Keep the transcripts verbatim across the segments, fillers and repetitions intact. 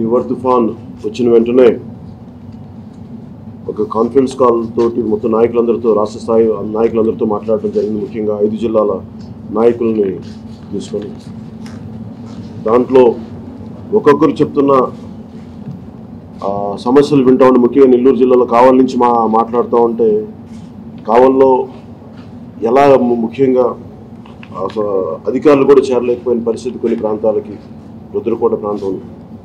నివర్ తుఫాన్ వచ్చిన వెంటనే ఒక కాన్ఫరెన్స్ కాల్ తోటి మొత్తం నాయకులందరితో రాష్ట్ర స్థాయి నాయకులందరితో మాట్లాడడం జరిగింది. ముఖ్యంగా ఐదు జిల్లాల నాయకుల్ని తీసుకొని దాంట్లో ఒక్కొక్కరు చెప్తున్న సమస్యలు వింటా ఉంటే, ముఖ్యంగా నెల్లూరు జిల్లాలో కావలి నుంచి మా మాట్లాడుతూ ఉంటే కావల్లో ఎలా ముఖ్యంగా అధికారులు కూడా చేరలేకపోయిన పరిస్థితి కొన్ని ప్రాంతాలకి, రుద్రకోట ప్రాంతం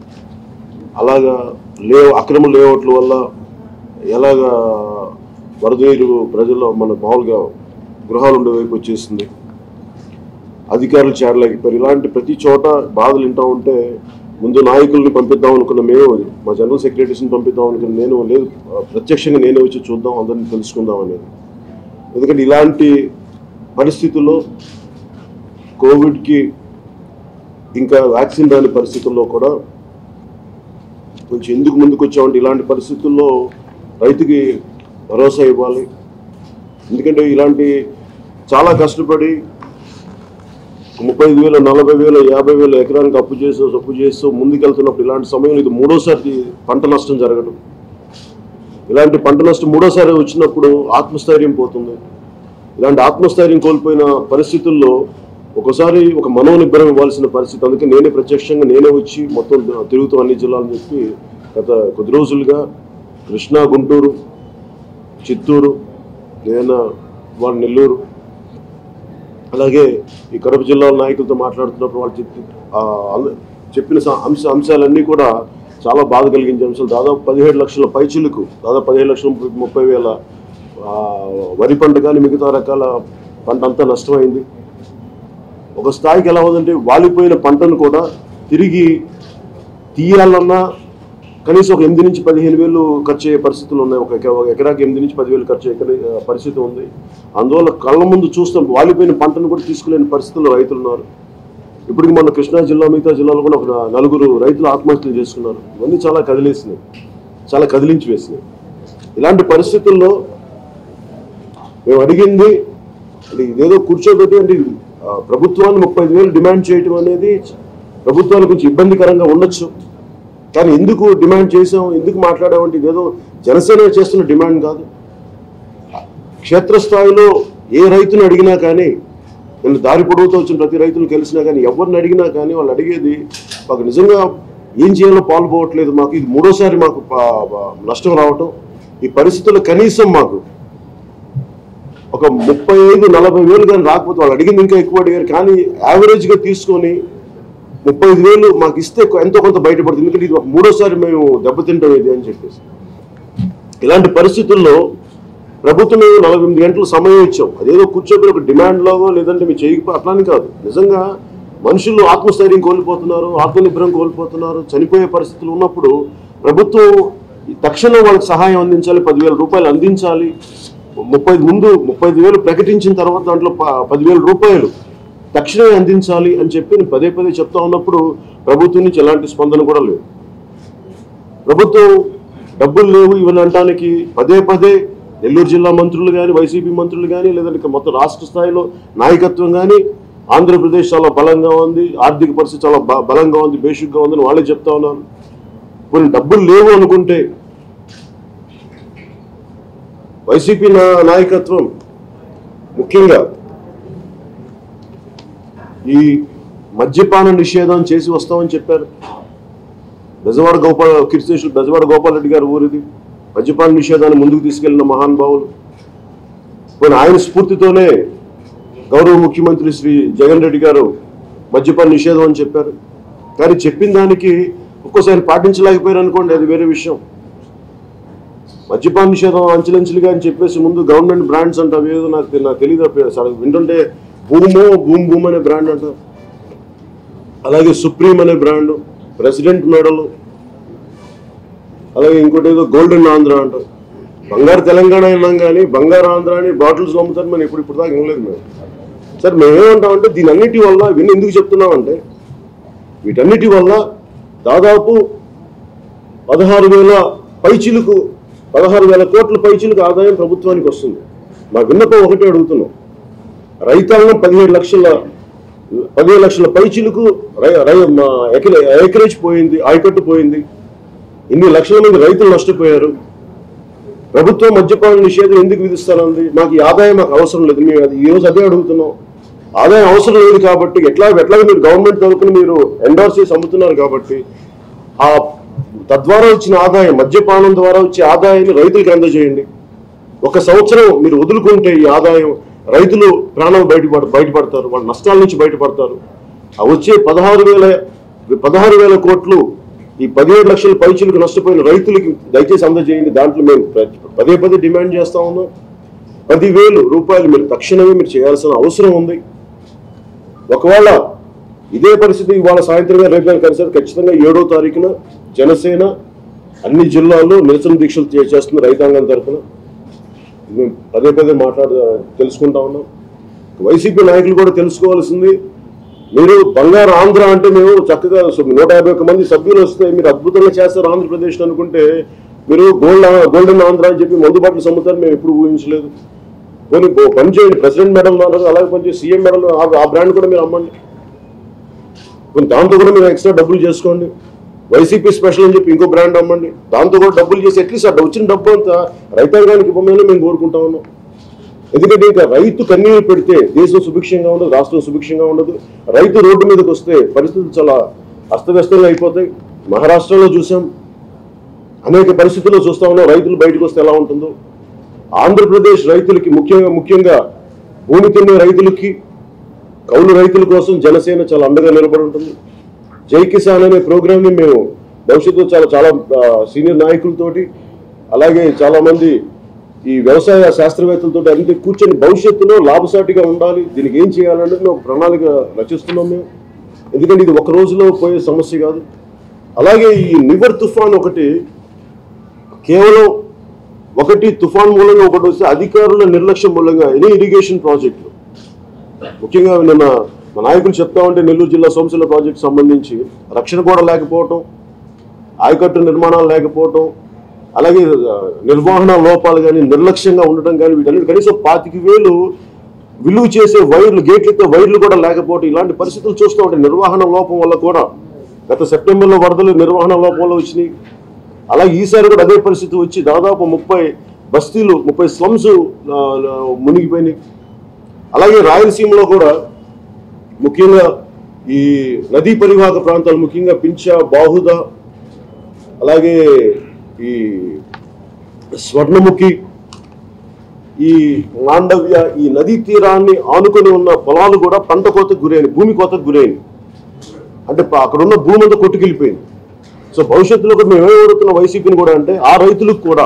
అలాగా లే అక్రమ లేఅవుట్ల వల్ల ఎలాగా వరద నీరు ప్రజల్లో మన మామూలుగా గృహాలు ఉండే వైపు వచ్చేసింది, అధికారులు చేరలేకపోయారు. ఇలాంటి ప్రతి చోట బాధలు వింటూ ఉంటే ముందు నాయకుల్ని పంపిద్దాం అనుకున్న మేము, మా జనరల్ సెక్రటరీస్ని పంపిద్దాం అనుకున్న నేను, లేదు ప్రత్యక్షంగా నేనే వచ్చి చూద్దాం, అందరినీ తెలుసుకుందాం అనేది. ఎందుకంటే ఇలాంటి పరిస్థితుల్లో కోవిడ్కి ఇంకా వ్యాక్సిన్ రాని పరిస్థితుల్లో కూడా కొంచెం ఎందుకు ముందుకు వచ్చామంటే ఇలాంటి పరిస్థితుల్లో రైతుకి భరోసా ఇవ్వాలి. ఎందుకంటే ఇలాంటి చాలా కష్టపడి ముప్పై ఐదు వేలు నలభై వేలు యాభై వేలు ఎకరానికి అప్పు చేస్తూ అప్పు చేస్తూ ముందుకెళ్తున్నప్పుడు ఇలాంటి సమయంలో ఇది మూడోసారి పంట నష్టం జరగడం, ఇలాంటి పంట నష్టం మూడోసారి వచ్చినప్పుడు ఆత్మస్థైర్యం పోతుంది. ఇలాంటి ఆత్మస్థైర్యం కోల్పోయిన పరిస్థితుల్లో ఒకసారి ఒక మనోనిబ్బరం ఇవ్వాల్సిన పరిస్థితి. అందుకే నేనే ప్రత్యక్షంగా నేనే వచ్చి మొత్తం తిరుగుతాం అన్ని జిల్లాలని చెప్పి గత కొద్ది రోజులుగా కృష్ణా, గుంటూరు, చిత్తూరు, ఏదైనా వాళ్ళ నెల్లూరు, అలాగే ఈ కడప జిల్లాల నాయకులతో మాట్లాడుతున్నప్పుడు వాళ్ళు చెప్పి చెప్పిన అంశ అంశాలన్నీ కూడా చాలా బాధ కలిగించే అంశాలు. దాదాపు పదిహేడు లక్షల పైచిలకు దాదాపు పదిహేడు లక్షల ముప్పై వేల వరి పంట కానీ మిగతా రకాల పంట అంతా నష్టమైంది. ఒక స్థాయికి ఎలా ఉందంటే వాలిపోయిన పంటను కూడా తిరిగి తీయాలన్నా కనీసం ఒక ఎనిమిది నుంచి పదిహేను వేలు ఖర్చు అయ్యే పరిస్థితులు ఉన్నాయి. ఒక ఎకరాకి ఎనిమిది నుంచి పదివేలు ఖర్చు అయ్యే పరిస్థితి ఉంది. అందువల్ల కళ్ళ ముందు చూస్తాం వాలిపోయిన పంటను కూడా తీసుకులేని పరిస్థితుల్లో రైతులు ఉన్నారు. ఇప్పటికి మన కృష్ణా జిల్లా మిగతా జిల్లాలో కూడా ఒక నలుగురు రైతులు ఆత్మహత్యలు చేసుకున్నారు. ఇవన్నీ చాలా కదిలేసినాయి, చాలా కదిలించి వేసినాయి. ఇలాంటి పరిస్థితుల్లో మేము అడిగింది అంటే ఇదేదో కూర్చోబెట్టి అంటే ప్రభుత్వాన్ని ముప్పై ఐదు వేలు డిమాండ్ చేయడం అనేది ప్రభుత్వానికి కొంచెం ఇబ్బందికరంగా ఉండొచ్చు. కానీ ఎందుకు డిమాండ్ చేసాం, ఎందుకు మాట్లాడామంటే ఇదేదో జనసేన చేస్తున్న డిమాండ్ కాదు. క్షేత్రస్థాయిలో ఏ రైతును అడిగినా కానీ, నేను దారి పొడవుతో వచ్చిన ప్రతి రైతును కలిసినా కానీ, ఎవరిని అడిగినా కానీ వాళ్ళు అడిగేది మాకు నిజంగా ఏం చేయాలో పాల్పోవట్లేదు, మాకు ఇది మూడోసారి మాకు నష్టం రావటం, ఈ పరిస్థితుల్లో కనీసం మాకు ఒక ముప్పై ఐదు నలభై వేలు కానీ రాకపోతే వాళ్ళు అడిగింది ఇంకా ఎక్కువ అడిగారు. కానీ యావరేజ్గా తీసుకొని ముప్పై ఐదు వేలు మాకు ఇస్తే ఎంతో కొంత బయటపడుతుంది. ఎందుకంటే ఇది ఒక మూడోసారి మేము దెబ్బతింటాం ఇది అని చెప్పేసి. ఇలాంటి పరిస్థితుల్లో ప్రభుత్వం మేము నలభై ఎనిమిది గంటలు సమయం ఇచ్చాం. అదేదో కూర్చోబెట్టి ఒక డిమాండ్లాగో లేదంటే మీరు చేయకపో అట్లానే కాదు. నిజంగా మనుషులు ఆత్మస్థైర్యం కోల్పోతున్నారు, ఆత్మనిర్భరం కోల్పోతున్నారు, చనిపోయే పరిస్థితులు ఉన్నప్పుడు ప్రభుత్వం తక్షణం వాళ్ళకి సహాయం అందించాలి, పదివేల రూపాయలు అందించాలి. ముప్పై ముందు ముప్పై ఐదు వేలు ప్రకటించిన తర్వాత దాంట్లో పదివేల రూపాయలు తక్షణమే అందించాలి అని చెప్పి నేను పదే పదే చెప్తా ఉన్నప్పుడు ప్రభుత్వం నుంచి ఎలాంటి స్పందన కూడా లేదు. ప్రభుత్వం డబ్బులు లేవు ఇవన్నీ అనడానికి పదే పదే నెల్లూరు జిల్లా మంత్రులు కానీ, వైసీపీ మంత్రులు కానీ, లేదంటే మొత్తం రాష్ట్ర స్థాయిలో నాయకత్వం కానీ ఆంధ్రప్రదేశ్ చాలా బలంగా ఉంది, ఆర్థిక పరిస్థితి చాలా బలంగా ఉంది, బేసిక్గా ఉందని వాళ్ళే చెప్తా ఉన్నారు. కొన్ని డబ్బులు లేవు అనుకుంటే వైసీపీ నాయకత్వం ముఖ్యంగా ఈ మద్యపాన నిషేధం చేసి వస్తామని చెప్పారు. బెజవాడ గోపాల్ కీర్తిశేషులు బెజవాడ గోపాల్ రెడ్డి గారు ఊరిది మద్యపాన నిషేధాన్ని ముందుకు తీసుకెళ్లిన మహానుభావులు. కొన్ని ఆయన స్ఫూర్తితోనే గౌరవ ముఖ్యమంత్రి శ్రీ జగన్ రెడ్డి గారు మద్యపాన నిషేధం అని చెప్పారు. కానీ చెప్పిన దానికి ఒక్కోసారి పాటించలేకపోయారు అనుకోండి, అది వేరే విషయం. మద్యపాన నిషేధం అంచెలంచెలుగా అని చెప్పేసి ముందు గవర్నమెంట్ బ్రాండ్స్ అంట అవేదో నాకు నాకు తెలియదు, వింటుంటే భూమో భూమ్ భూమ్ అనే బ్రాండ్ అంట, అలాగే సుప్రీం అనే బ్రాండ్, ప్రెసిడెంట్ మెడల్, అలాగే ఇంకోటి ఏదో గోల్డెన్ ఆంధ్ర అంట. బంగారు తెలంగాణ అయినాం కానీ బంగారు ఆంధ్ర అని బాటిల్స్ అమ్ముతారు మనం ఇప్పుడు ఇప్పుడు దాకా వినలేదు మేము. సరే మేమేమంటామంటే దీని అన్నిటి వల్ల ఇవన్నీ ఎందుకు చెప్తున్నామంటే వీటన్నిటి వల్ల దాదాపు పదహారు వేల పైచిలకు పదహారు వేల కోట్ల పైచిలకు ఆదాయం ప్రభుత్వానికి వస్తుంది. మా విన్నపం ఒకటే అడుగుతున్నాం, రైతాంగం పదిహేడు లక్షల పదిహేను లక్షల పైచీలకు ఎకరేజ్ పోయింది, ఆయకట్టు పోయింది. ఇన్ని లక్షల మంది రైతులు నష్టపోయారు. ప్రభుత్వం మద్యపాన నిషేధం ఎందుకు విధిస్తారండి? మాకు ఈ ఆదాయం మాకు అవసరం లేదు. మేము అది ఈరోజు అదే అడుగుతున్నాం. ఆదాయం అవసరం లేదు కాబట్టి ఎట్లా ఎట్లాగ మీరు గవర్నమెంట్ తరఫున మీరు ఎండోర్స్ చేసి అమ్ముతున్నారు కాబట్టి ఆ తద్వారా వచ్చిన ఆదాయం, మద్యపానం ద్వారా వచ్చే ఆదాయాన్ని రైతులకు అందజేయండి. ఒక సంవత్సరం మీరు వదులుకుంటే ఈ ఆదాయం రైతులు ప్రాణాలు బయటపడ బయటపడతారు వాళ్ళ నష్టాల నుంచి బయటపడతారు. ఆ వచ్చే పదహారు వేల పదహారు వేల కోట్లు ఈ పదిహేడు లక్షల పైచీలకు నష్టపోయిన రైతులకి దయచేసి అందజేయండి. దాంట్లో మేము పదే పదే డిమాండ్ చేస్తా ఉన్నాం. పదివేలు రూపాయలు మీరు తక్షణమే మీరు చేయాల్సిన అవసరం ఉంది. ఒకవేళ ఇదే పరిస్థితి ఇవాళ సాయంత్రం రేపు కలిసి ఖచ్చితంగా ఏడో తారీఖున జనసేన అన్ని జిల్లాల్లో నిరసన దీక్షలు చేస్తున్న రైతాంగం తరఫున మేము పదే పదే మాట్లాడు తెలుసుకుంటా ఉన్నాం. వైసీపీ నాయకులు కూడా తెలుసుకోవాల్సింది, మీరు బంగారు ఆంధ్ర అంటే మేము చక్కగా నూట యాభై ఒక్క మంది సభ్యులు వస్తే మీరు అద్భుతంగా చేస్తారు ఆంధ్రప్రదేశ్ అనుకుంటే మీరు గోల్డ్ గోల్డెన్ ఆంధ్ర అని చెప్పి మందుబాట్లు సమ్ముతారు మేము ఎప్పుడు ఊహించలేదు. కొన్ని పని చేయండి, ప్రెసిడెంట్ మెడల్ అలాగే పనిచేసి సీఎం మెడల్ ఆ బ్రాండ్ కూడా మీరు అమ్మండి. కొన్ని దాంతో కూడా మీరు ఎక్స్ట్రా డబ్బులు చేసుకోండి. వైసీపీ స్పెషల్ అని చెప్పి ఇంకో బ్రాండ్ అమ్మండి, దాంతో కూడా డబ్బులు చేసి అట్లీస్ట్ అట్లా వచ్చిన డబ్బు అంతా రైతాంగానికి ఇవ్వమని మేము కోరుకుంటా ఉన్నాం. ఎందుకంటే ఇంకా రైతు కన్నీరు పెడితే దేశం సుభిక్షంగా ఉండదు, రాష్ట్రం సుభిక్షంగా ఉండదు. రైతు రోడ్డు మీదకి వస్తే పరిస్థితులు చాలా అస్తవ్యస్తంగా అయిపోతాయి. మహారాష్ట్రలో చూసాం, అనేక పరిస్థితుల్లో చూస్తా ఉన్నాం. రైతులు బయటకు వస్తే ఎలా ఉంటుందో ఆంధ్రప్రదేశ్ రైతులకి ముఖ్యంగా ముఖ్యంగా భూమి తినే రైతులకి, కౌలు రైతుల కోసం జనసేన చాలా అండగా నిలబడి ఉంటుంది. జై కిసాన్ అనే ప్రోగ్రామ్ని మేము భవిష్యత్తులో చాలా చాలా సీనియర్ నాయకులతోటి అలాగే చాలామంది ఈ వ్యవసాయ శాస్త్రవేత్తలతో అన్ని కూర్చొని భవిష్యత్తులో లాభసాటిగా ఉండాలి, దీనికి ఏం చేయాలనేది మేము ప్రణాళిక రచిస్తున్నాం మేము. ఎందుకంటే ఇది ఒక రోజులో పోయే సమస్య కాదు. అలాగే ఈ నివర్ తుఫాన్ ఒకటి కేవలం ఒకటి తుఫాన్ మూలంగా ఒకటి వస్తే అధికారుల నిర్లక్ష్యం మూలంగా ఎనీ ఇరిగేషన్ ప్రాజెక్టులు ముఖ్యంగా నిన్న మా నాయకులు చెప్తా ఉంటే నెల్లూరు జిల్లా సోమశిల ప్రాజెక్టు సంబంధించి రక్షణ కూడా లేకపోవటం, ఆయకట్టు నిర్మాణాలు లేకపోవటం, అలాగే నిర్వహణ లోపాలు కానీ నిర్లక్ష్యంగా ఉండటం కానీ వీటన్నిటి కనీసం పాతిక వేలు విలువ చేసే వైర్లు గేట్లతో వైర్లు కూడా లేకపోవటం ఇలాంటి పరిస్థితులు చూస్తూ ఉంటాయి. నిర్వహణ లోపం వల్ల కూడా గత సెప్టెంబర్లో వరదలు నిర్వహణ లోపం వల్ల వచ్చినాయి. అలాగే ఈసారి కూడా అదే పరిస్థితి వచ్చి దాదాపు ముప్పై బస్తీలు ముప్పై స్లమ్స్ మునిగిపోయినాయి. అలాగే రాయలసీమలో కూడా ముఖ్యంగా ఈ నదీ పరివాహక ప్రాంతాలు ముఖ్యంగా పింఛ, బాహుద, అలాగే ఈ స్వర్ణముఖి, ఈ మాండవ్య ఈ నదీ తీరాన్ని ఆనుకొని ఉన్న పొలాలు కూడా పంట కోతకు గురైనవి, భూమి కోతకు గురైనవి. అంటే అక్కడ ఉన్న భూమి అంతా కొట్టుకెళ్ళిపోయింది. సో భవిష్యత్తులో కూడా మేము ఏమడుగుతున్న వైసీపీని కూడా అంటే ఆ రైతులకు కూడా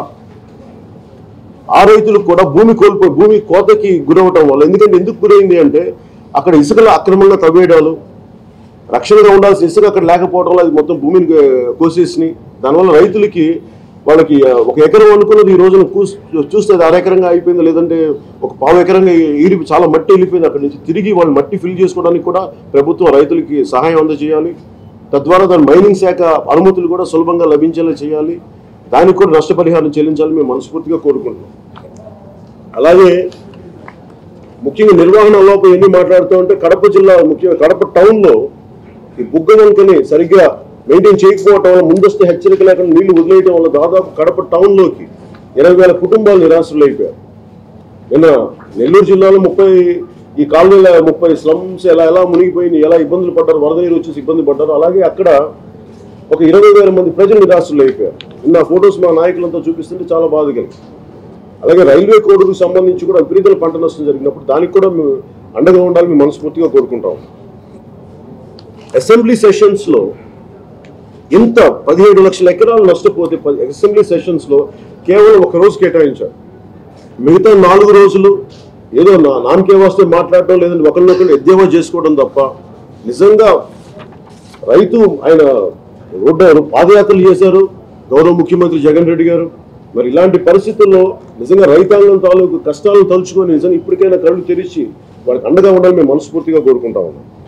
ఆ రైతులకు కూడా భూమి కోల్పోయి భూమి కోతకి గురవటం వల్ల, ఎందుకంటే ఎందుకు గురైంది అంటే అక్కడ ఇసుకలు అక్రమంగా తవ్వేయడాలు, రక్షణగా ఉండాల్సిన ఇసుక అక్కడ లేకపోవడం వల్ల అది మొత్తం భూమిని కోసేసినాయి. దానివల్ల రైతులకి వాళ్ళకి ఒక ఎకరం అనుకున్నది ఈ రోజున చూస్తే అది అరెకరంగా అయిపోయింది, లేదంటే ఒక పావు ఎకరంగా ఈరి చాలా మట్టి వెళ్ళిపోయింది. అక్కడి నుంచి తిరిగి వాళ్ళు మట్టి ఫిల్ చేసుకోవడానికి కూడా ప్రభుత్వం రైతులకి సహాయం అందజేయాలి. తద్వారా దాని మైనింగ్ శాఖ అనుమతులు కూడా సులభంగా లభించేలా చేయాలి. దానికి కూడా నష్టపరిహారం చెల్లించాలని మేము మనస్ఫూర్తిగా కోరుకుంటున్నాం. అలాగే ముఖ్యంగా నిర్వహణ లోపం ఎన్ని మాట్లాడుతూ ఉంటే కడప జిల్లా ముఖ్యంగా కడప టౌన్లో ఈ బుగ్గ వంకని సరిగ్గా మెయింటైన్ చేయకపోవటం వల్ల ముందస్తు హెచ్చరిక లేకుండా నీళ్లు వదిలేయడం వల్ల దాదాపు కడప టౌన్లోకి ఇరవై వేల కుటుంబాలు నిరాశ్రులు అయిపోయారు. నిన్న నెల్లూరు జిల్లాలో ముప్పై ఈ కాలనీల ముప్పై స్లమ్స్ ఎలా ఎలా మునిగిపోయినాయి, ఎలా ఇబ్బందులు పడ్డారు, వరద నీరు వచ్చేసి ఇబ్బంది పడ్డారు. అలాగే అక్కడ ఒక ఇరవై వేల మంది ప్రజలు నిరాశ్రులు అయిపోయారు. నిన్న ఫొటోస్ మా నాయకులంతా చూపిస్తుంటే చాలా బాధ కలిగింది. అలాగే రైల్వే కోడుకు సంబంధించి కూడా విపరీతమైన పంట నష్టం జరిగినప్పుడు దానికి కూడా మేము అండగా ఉండాలని మేము మనస్ఫూర్తిగా కోరుకుంటాం. అసెంబ్లీ సెషన్స్లో ఇంత పదిహేడు లక్షల ఎకరాలు నష్టపోతే అసెంబ్లీ సెషన్స్లో కేవలం ఒక రోజు కేటాయించారు. మిగతా నాలుగు రోజులు ఏదో నామకే వస్తే మాట్లాడటం, లేదంటే ఒకరినొకరు ఎద్దేవా చేసుకోవడం తప్ప నిజంగా రైతు ఆయన రోడ్డు పాదయాత్రలు చేశారు గౌరవ ముఖ్యమంత్రి జగన్ రెడ్డి గారు. మరి ఇలాంటి పరిస్థితుల్లో నిజంగా రైతాంగం తాలూకు కష్టాలను తలుచుకొని నిజంగా ఇప్పటికైనా కళ్ళు తెరిచి వాళ్ళకి అండగా ఉండాలని మేము మనస్ఫూర్తిగా కోరుకుంటా ఉన్నాం.